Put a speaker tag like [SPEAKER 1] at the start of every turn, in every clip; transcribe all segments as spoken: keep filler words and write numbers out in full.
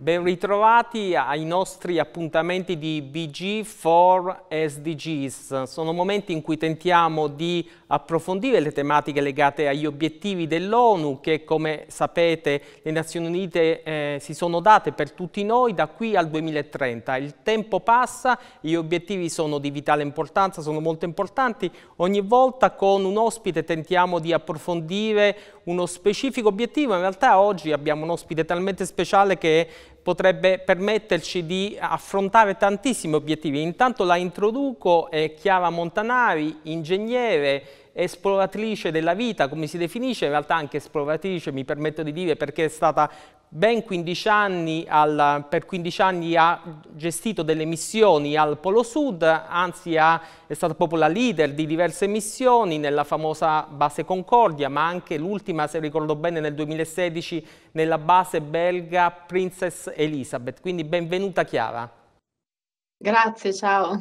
[SPEAKER 1] Ben ritrovati ai nostri appuntamenti di B G for S D Gs. Sono momenti in cui tentiamo di approfondire le tematiche legate agli obiettivi dell'ONU che, come sapete, le Nazioni Unite eh, si sono date per tutti noi da qui al duemilatrenta. Il tempo passa, gli obiettivi sono di vitale importanza, sono molto importanti. Ogni volta con un ospite tentiamo di approfondire uno specifico obiettivo. In realtà oggi abbiamo un ospite talmente speciale che potrebbe permetterci di affrontare tantissimi obiettivi. Intanto la introduco, è Chiara Montanari, ingegnere, esploratrice della vita, come si definisce, in realtà anche esploratrice, mi permetto di dire, perché è stata ben quindici anni, al, per quindici anni ha gestito delle missioni al Polo Sud, anzi ha, è stata proprio la leader di diverse missioni nella famosa base Concordia, ma anche l'ultima, se ricordo bene, nel duemilasedici nella base belga Princess Elizabeth. Quindi benvenuta Chiara.
[SPEAKER 2] Grazie, ciao.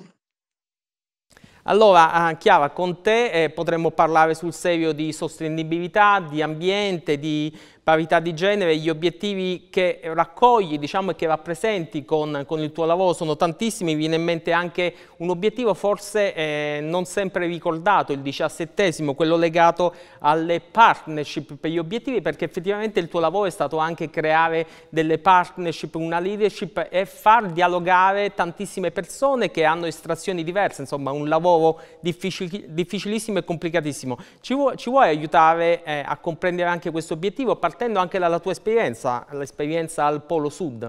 [SPEAKER 1] Allora, eh, Chiara, con te eh, potremmo parlare sul serio di sostenibilità, di ambiente, di parità di genere. Gli obiettivi che raccogli, diciamo, e che rappresenti con, con il tuo lavoro sono tantissimi. Mi viene in mente anche un obiettivo forse eh, non sempre ricordato, il diciassettesimo, quello legato alle partnership per gli obiettivi, perché effettivamente il tuo lavoro è stato anche creare delle partnership, una leadership e far dialogare tantissime persone che hanno estrazioni diverse, insomma un lavoro difficil difficilissimo e complicatissimo. Ci, vu ci vuoi aiutare eh, a comprendere anche questo obiettivo, partendo anche dalla tua esperienza, l'esperienza al Polo Sud?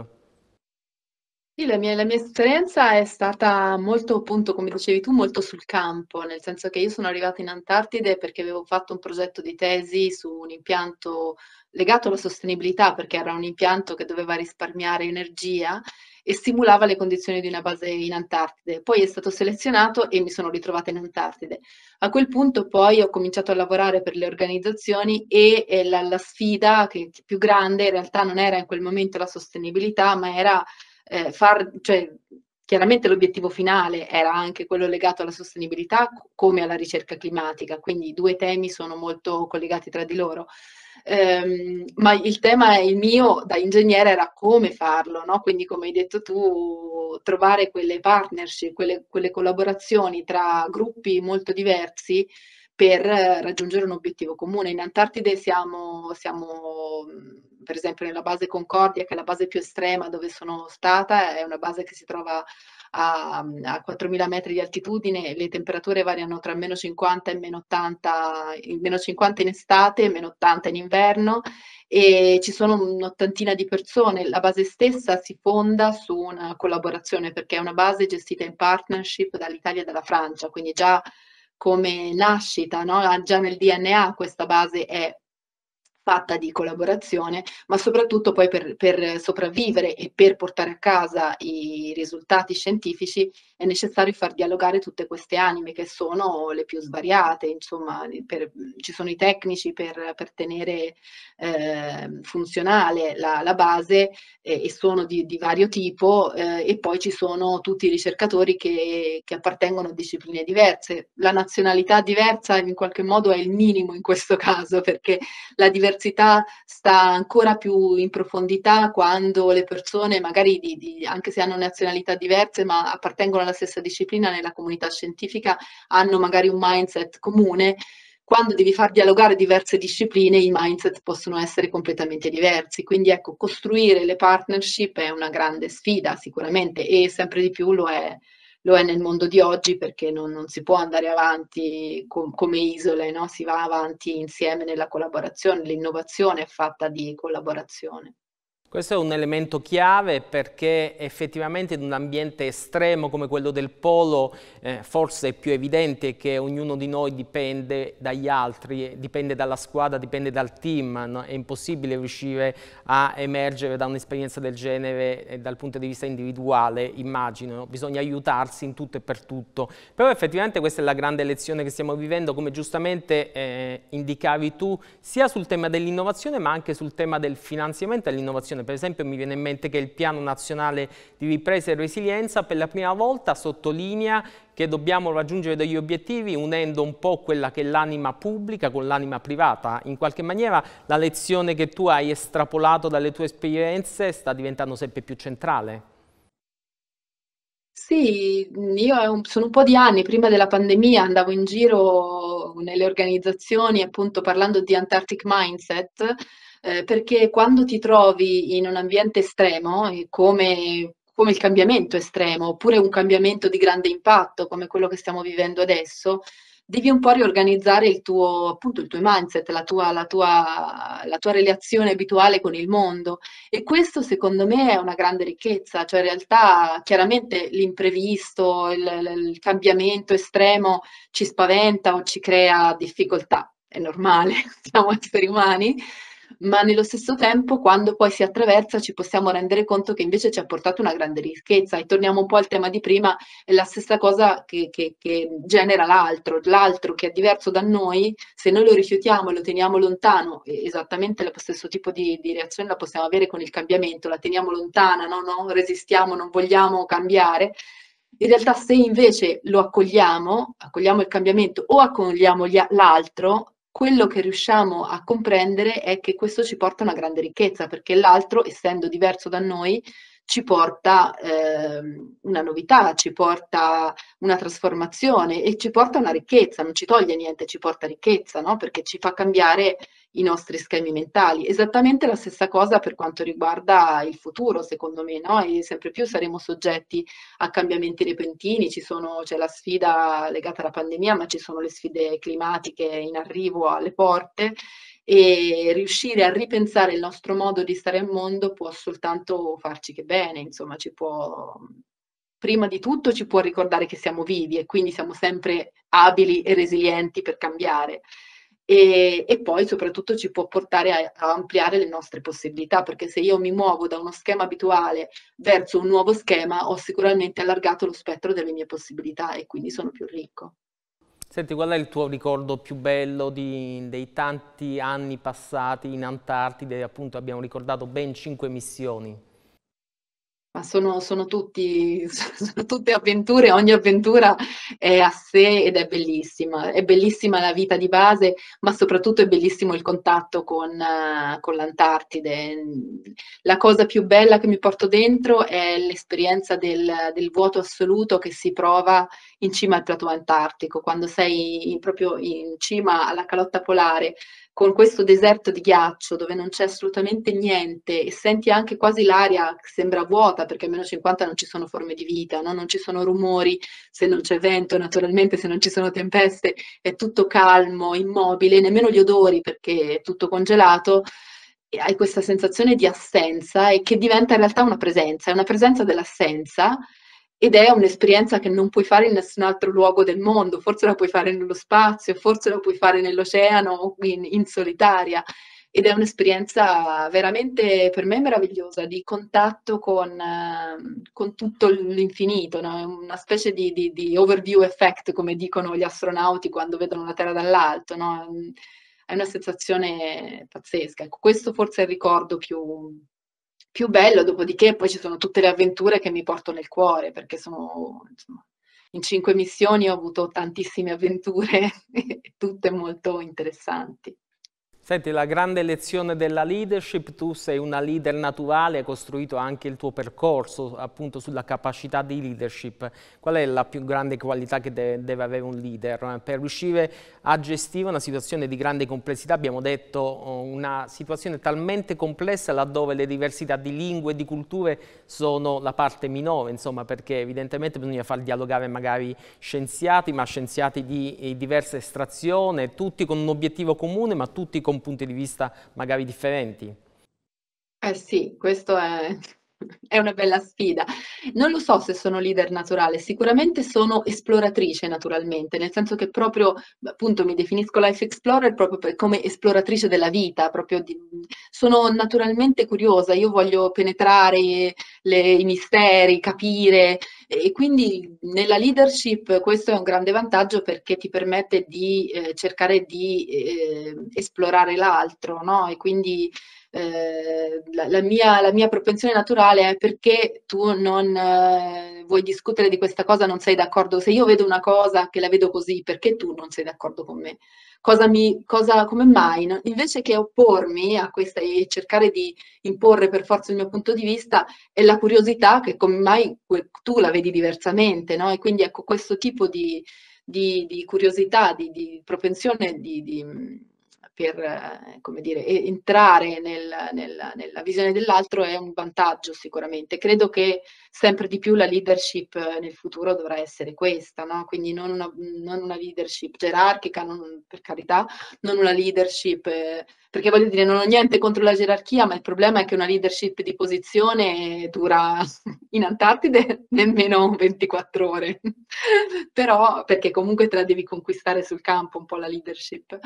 [SPEAKER 2] Sì, la mia, la mia esperienza è stata molto, appunto, come dicevi tu, molto sul campo, nel senso che io sono arrivata in Antartide perché avevo fatto un progetto di tesi su un impianto legato alla sostenibilità, perché era un impianto che doveva risparmiare energia e simulava le condizioni di una base in Antartide. Poi è stato selezionato e mi sono ritrovata in Antartide. A quel punto poi ho cominciato a lavorare per le organizzazioni e, e la, la sfida che, che più grande in realtà non era in quel momento la sostenibilità, ma era eh, far, cioè, chiaramente l'obiettivo finale era anche quello legato alla sostenibilità come alla ricerca climatica, quindi i due temi sono molto collegati tra di loro. Um, ma il tema, il mio da ingegnere, era come farlo, no? Quindi, come hai detto tu, trovare quelle partnership, quelle, quelle collaborazioni tra gruppi molto diversi per raggiungere un obiettivo comune. In Antartide siamo, siamo, per esempio, nella base Concordia, che è la base più estrema dove sono stata, è una base che si trova a, a quattromila metri di altitudine, le temperature variano tra meno cinquanta e meno ottanta, meno cinquanta in estate e meno ottanta in inverno, e ci sono un'ottantina di persone. La base stessa si fonda su una collaborazione perché è una base gestita in partnership dall'Italia e dalla Francia, quindi già come nascita, no? Già nel D N A questa base è fatta di collaborazione, ma soprattutto poi per, per sopravvivere e per portare a casa i risultati scientifici è necessario far dialogare tutte queste anime che sono le più svariate, insomma, per, ci sono i tecnici per, per tenere eh, funzionale la, la base eh, e sono di, di vario tipo eh, e poi ci sono tutti i ricercatori che, che appartengono a discipline diverse. La nazionalità diversa in qualche modo è il minimo in questo caso, perché la diversità sta ancora più in profondità quando le persone, magari di, di, anche se hanno nazionalità diverse, ma appartengono alla stessa disciplina nella comunità scientifica, hanno magari un mindset comune. Quando devi far dialogare diverse discipline, i mindset possono essere completamente diversi. Quindi ecco, costruire le partnership è una grande sfida sicuramente, e sempre di più lo è lo è nel mondo di oggi, perché non, non si può andare avanti com come isole, no? Si va avanti insieme nella collaborazione, l'innovazione è fatta di collaborazione.
[SPEAKER 1] Questo è un elemento chiave perché effettivamente in un ambiente estremo come quello del polo eh, forse è più evidente che ognuno di noi dipende dagli altri, dipende dalla squadra, dipende dal team, no? È impossibile riuscire a emergere da un'esperienza del genere eh, dal punto di vista individuale, immagino, no? Bisogna aiutarsi in tutto e per tutto. Però effettivamente questa è la grande lezione che stiamo vivendo, come giustamente eh, indicavi tu, sia sul tema dell'innovazione ma anche sul tema del finanziamento all'innovazione, Per esempio mi viene in mente che il Piano Nazionale di Ripresa e Resilienza per la prima volta sottolinea che dobbiamo raggiungere degli obiettivi unendo un po' quella che è l'anima pubblica con l'anima privata. In qualche maniera la lezione che tu hai estrapolato dalle tue esperienze sta diventando sempre più centrale.
[SPEAKER 2] Sì, io è un- sono un po' di anni, prima della pandemia, andavo in giro nelle organizzazioni appunto parlando di Antarctic Mindset, eh, perché quando ti trovi in un ambiente estremo, eh, come, come il cambiamento estremo, oppure un cambiamento di grande impatto, come quello che stiamo vivendo adesso, devi un po' riorganizzare il tuo, appunto, il tuo mindset, la tua, la tua, la tua relazione abituale con il mondo. E questo secondo me è una grande ricchezza, cioè in realtà chiaramente l'imprevisto, il, il- il cambiamento estremo ci spaventa o ci crea difficoltà, è normale, siamo esseri umani, ma nello stesso tempo quando poi si attraversa ci possiamo rendere conto che invece ci ha portato una grande ricchezza e torniamo un po' al tema di prima, è la stessa cosa che, che- che genera l'altro, l'altro che è diverso da noi, se noi lo rifiutiamo e lo teniamo lontano, e esattamente lo stesso tipo di, di reazione la possiamo avere con il cambiamento, la teniamo lontana, no? No? Resistiamo, non vogliamo cambiare. In realtà, se invece lo accogliamo, accogliamo il cambiamento o accogliamo gli a- l'altro, quello che riusciamo a comprendere è che questo ci porta a una grande ricchezza, perché l'altro, essendo diverso da noi, ci porta ehm, una novità, ci porta una trasformazione e ci porta una ricchezza, non ci toglie niente, ci porta ricchezza, no? Perché ci fa cambiare i nostri schemi mentali. Esattamente la stessa cosa per quanto riguarda il futuro, secondo me, no? E sempre più saremo soggetti a cambiamenti repentini, ci sono, c'è la sfida legata alla pandemia, ma ci sono le sfide climatiche in arrivo alle porte e riuscire a ripensare il nostro modo di stare al mondo può soltanto farci che bene, insomma, ci può, prima di tutto ci può ricordare che siamo vivi e quindi siamo sempre abili e resilienti per cambiare. E, e poi soprattutto ci può portare a, a ampliare le nostre possibilità, perché se io mi muovo da uno schema abituale verso un nuovo schema, ho sicuramente allargato lo spettro delle mie possibilità e quindi sono più ricco.
[SPEAKER 1] Senti, qual è il tuo ricordo più bello di- dei tanti anni passati in Antartide? Appunto abbiamo ricordato ben cinque missioni.
[SPEAKER 2] Ma sono, sono tutti, sono tutte avventure, ogni avventura è a sé ed è bellissima. È bellissima la vita di base, ma soprattutto è bellissimo il contatto con, eh, con l'Antartide. La cosa più bella che mi porto dentro è l'esperienza del, del vuoto assoluto che si prova in cima al plateau antartico, quando sei in- proprio in cima alla calotta polare con questo deserto di ghiaccio dove non c'è assolutamente niente e senti anche quasi l'aria che sembra vuota perché a meno cinquanta non ci sono forme di vita, no? Non ci sono rumori, se non c'è vento, naturalmente se non ci sono tempeste, è tutto calmo, immobile, nemmeno gli odori perché è tutto congelato. E hai questa sensazione di assenza e che diventa in realtà una presenza, è una presenza dell'assenza ed è un'esperienza che non puoi fare in nessun altro luogo del mondo, forse la puoi fare nello spazio, forse la puoi fare nell'oceano o in, in solitaria. Ed è un'esperienza veramente per me meravigliosa di contatto con, eh, con tutto l'infinito, no? È una specie di, di- di overview effect, come dicono gli astronauti quando vedono la Terra dall'alto, no? È una sensazione pazzesca. Ecco, questo forse è il ricordo più, più bello, dopodiché poi ci sono tutte le avventure che mi porto nel cuore, perché sono, insomma, in cinque missioni ho avuto tantissime avventure, tutte molto interessanti.
[SPEAKER 1] Senti, la grande lezione della leadership, tu sei una leader naturale, hai costruito anche il tuo percorso appunto sulla capacità di leadership. Qual è la più grande qualità che de- deve avere un leader? Per riuscire a gestire una situazione di grande complessità, abbiamo detto oh, una situazione talmente complessa laddove le diversità di lingue e di culture sono la parte minore, insomma, perché evidentemente bisogna far dialogare magari scienziati, ma scienziati di eh, diversa estrazione, tutti con un obiettivo comune, ma tutti con punti di vista magari differenti.
[SPEAKER 2] Eh sì, questo è, è una bella sfida. Non lo so se sono leader naturale, sicuramente sono esploratrice naturalmente, nel senso che proprio, appunto, mi definisco life explorer proprio per- come esploratrice della vita, proprio di- sono naturalmente curiosa, io voglio penetrare le- i misteri, capire e quindi nella leadership questo è un grande vantaggio perché ti permette di eh, cercare di eh, esplorare l'altro, no? E quindi eh, la, la mia, la mia propensione naturale è perché tu non eh, vuoi discutere di questa cosa, non sei d'accordo. Se io vedo una cosa che la vedo così, perché tu non sei d'accordo con me? Cosa mi, cosa, come mai? No? Invece che oppormi a questa e cercare di imporre per forza il mio punto di vista, è la curiosità che come mai tu la vedi diversamente, no? E quindi ecco questo tipo di, di, di curiosità, di, di propensione di, di, per eh, come dire, entrare nel, nel, nella visione dell'altro è un vantaggio sicuramente. Credo che sempre di più la leadership nel futuro dovrà essere questa, no? Quindi non una, non una leadership gerarchica, non, per carità, non una leadership, eh, perché voglio dire, non ho niente contro la gerarchia, ma il problema è che una leadership di posizione dura in Antartide nemmeno ventiquattro ore, però perché comunque te la devi conquistare sul campo un po' la leadership.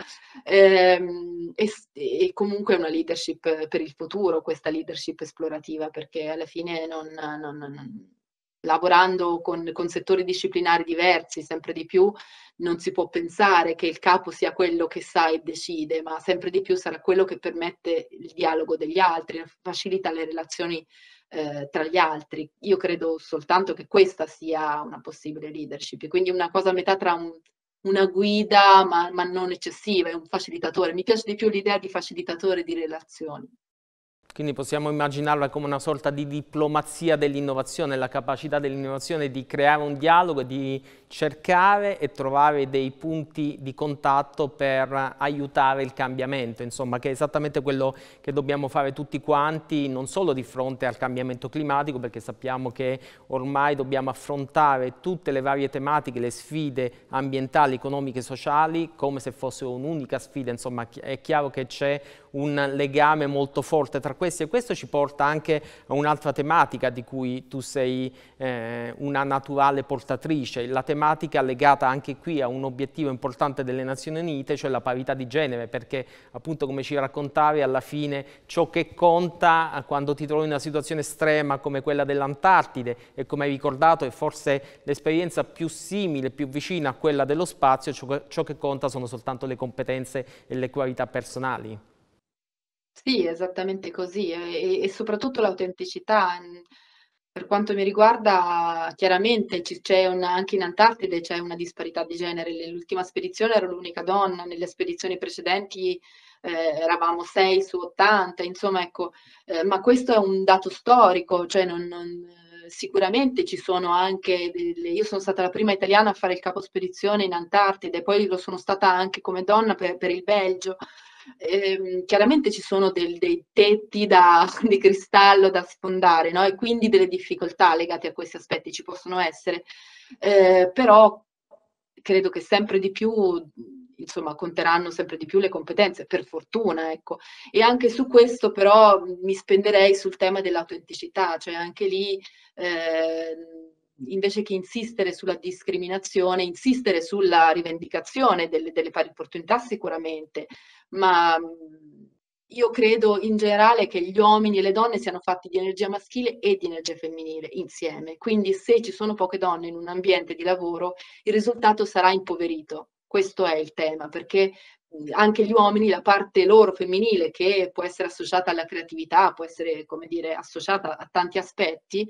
[SPEAKER 2] Ehm, e, e comunque è una leadership per il futuro, questa leadership esplorativa, perché alla fine non, non, non lavorando con, con settori disciplinari diversi, sempre di più, non si può pensare che il capo sia quello che sa e decide, ma sempre di più sarà quello che permette il dialogo degli altri, facilita le relazioni eh, tra gli altri. Io credo soltanto che questa sia una possibile leadership, quindi una cosa a metà tra un, una guida, ma, ma non eccessiva, è un facilitatore. Mi piace di più l'idea di facilitatore di relazioni.
[SPEAKER 1] Quindi possiamo immaginarla come una sorta di diplomazia dell'innovazione, la capacità dell'innovazione di creare un dialogo, di cercare e trovare dei punti di contatto per aiutare il cambiamento, insomma, che è esattamente quello che dobbiamo fare tutti quanti, non solo di fronte al cambiamento climatico, perché sappiamo che ormai dobbiamo affrontare tutte le varie tematiche, le sfide ambientali, economiche e sociali, come se fossero un'unica sfida, insomma, è chiaro che c'è un legame molto forte tra questi e questo ci porta anche a un'altra tematica di cui tu sei eh, una naturale portatrice, la tematica legata anche qui a un obiettivo importante delle Nazioni Unite, cioè la parità di genere, perché appunto come ci raccontavi alla fine ciò che conta quando ti trovi in una situazione estrema come quella dell'Antartide e come hai ricordato è forse l'esperienza più simile, più vicina a quella dello spazio, ciò che, ciò che conta sono soltanto le competenze e le qualità personali.
[SPEAKER 2] Sì, esattamente così, e, e soprattutto l'autenticità. Per quanto mi riguarda, chiaramente c'è una, anche in Antartide c'è una disparità di genere. Nell'ultima spedizione ero l'unica donna, nelle spedizioni precedenti eh, eravamo sei su ottanta, insomma, ecco, eh, ma questo è un dato storico, cioè non, non, sicuramente ci sono anche delle, io sono stata la prima italiana a fare il capo spedizione in Antartide, poi lo sono stata anche come donna per, per il Belgio. Eh, chiaramente ci sono del, dei tetti da, di cristallo da sfondare, no? E quindi delle difficoltà legate a questi aspetti ci possono essere, eh, però credo che sempre di più, insomma, conteranno sempre di più le competenze, per fortuna, ecco. E anche su questo però mi spenderei sul tema dell'autenticità, cioè anche lì eh, invece che insistere sulla discriminazione, insistere sulla rivendicazione delle, delle pari opportunità sicuramente, ma io credo in generale che gli uomini e le donne siano fatti di energia maschile e di energia femminile insieme. Quindi se ci sono poche donne in un ambiente di lavoro, il risultato sarà impoverito. Questo è il tema, perché anche gli uomini, la parte loro femminile, che può essere associata alla creatività, può essere, come dire, associata a tanti aspetti,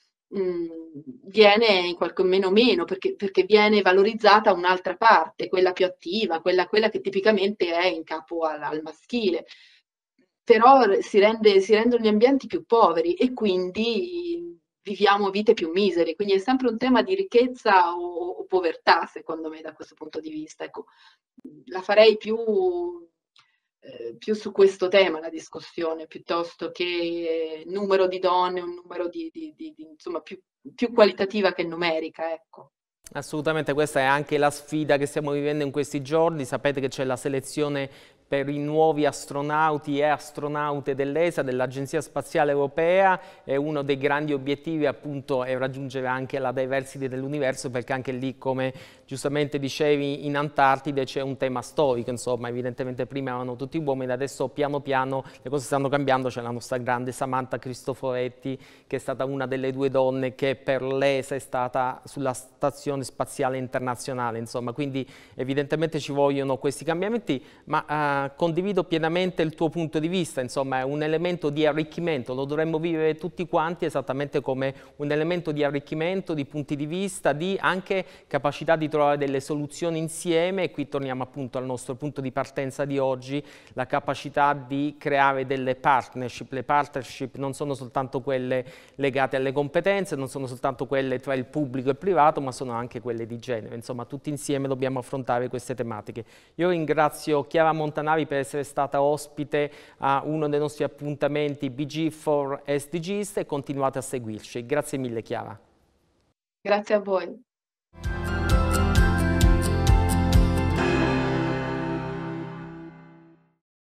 [SPEAKER 2] viene in qualche meno meno perché, perché viene valorizzata un'altra parte, quella più attiva, quella, quella che tipicamente è in capo al, al maschile. Però si, rende, si rendono gli ambienti più poveri e quindi viviamo vite più misere, quindi è sempre un tema di ricchezza o, o povertà, secondo me, da questo punto di vista. Ecco, la farei più eh, più su questo tema la discussione, piuttosto che numero di donne, un numero di, di, di, di insomma, più, più qualitativa che numerica, ecco.
[SPEAKER 1] Assolutamente, questa è anche la sfida che stiamo vivendo in questi giorni. Sapete che c'è la selezione per i nuovi astronauti e astronaute dell'E S A, dell'Agenzia Spaziale Europea, e uno dei grandi obiettivi appunto è raggiungere anche la diversity dell'universo, perché anche lì, come giustamente dicevi, in Antartide c'è un tema storico, insomma, evidentemente prima erano tutti uomini, adesso piano piano le cose stanno cambiando, c'è la nostra grande Samantha Cristoforetti, che è stata una delle due donne che per l'E S A è stata sulla Stazione Spaziale Internazionale, insomma, quindi evidentemente ci vogliono questi cambiamenti, ma uh, uh, condivido pienamente il tuo punto di vista, insomma è un elemento di arricchimento, lo dovremmo vivere tutti quanti esattamente come un elemento di arricchimento, di punti di vista, di anche capacità di trovare delle soluzioni insieme, e qui torniamo appunto al nostro punto di partenza di oggi, la capacità di creare delle partnership. Le partnership non sono soltanto quelle legate alle competenze, non sono soltanto quelle tra il pubblico e il privato, ma sono anche quelle di genere. Insomma, tutti insieme dobbiamo affrontare queste tematiche. Io ringrazio Chiara Montanari per essere stata ospite a uno dei nostri appuntamenti B G for S D Gs e continuate a seguirci. Grazie mille Chiara.
[SPEAKER 2] Grazie a voi.